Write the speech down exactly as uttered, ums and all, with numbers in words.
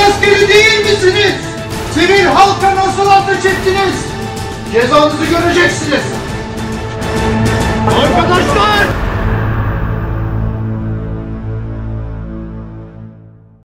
askeri değil misiniz? Sivil halka nasıl ateş ettiniz? Cezanızı göreceksiniz.